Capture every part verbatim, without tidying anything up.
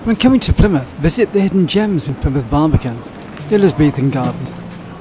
When coming to Plymouth, visit the hidden gems in Plymouth Barbican, the Elizabethan Gardens.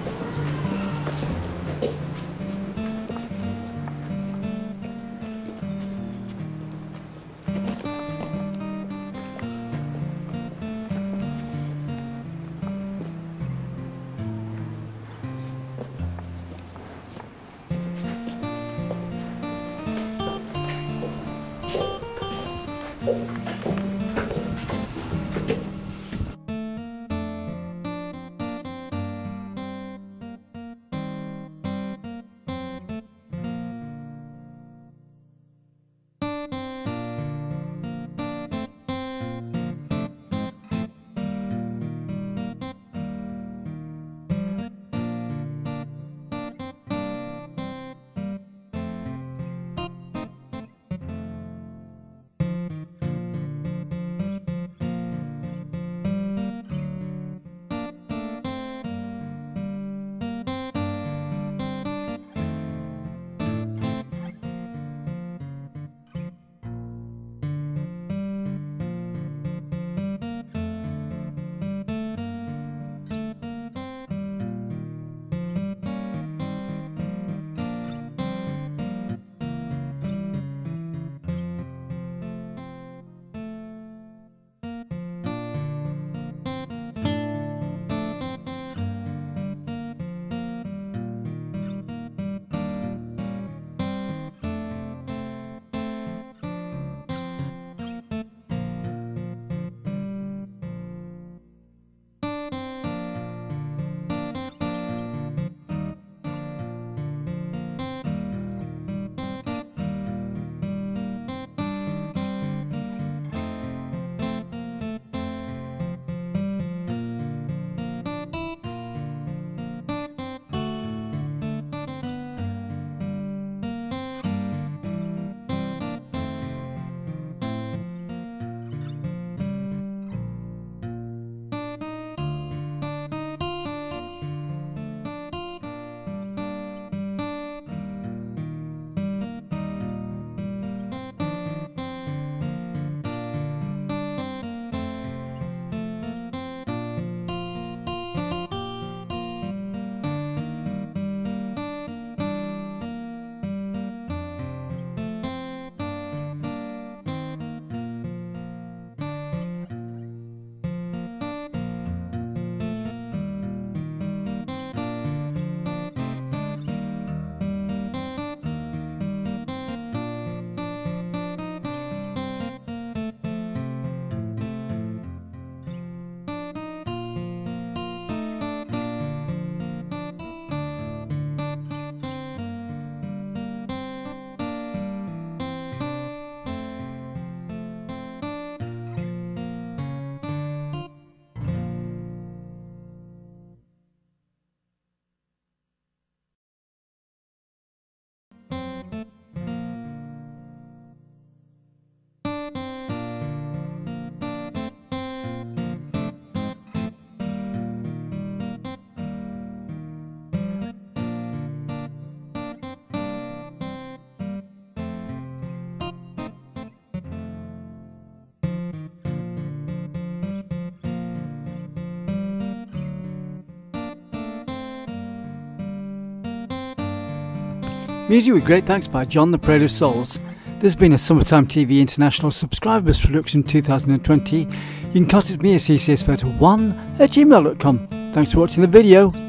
Music with great thanks by John the Prde of Souls. This has been a Summertime T V International Subscribers Production two thousand twenty. You can contact me at c c s photo one at gmail dot com. Thanks for watching the video.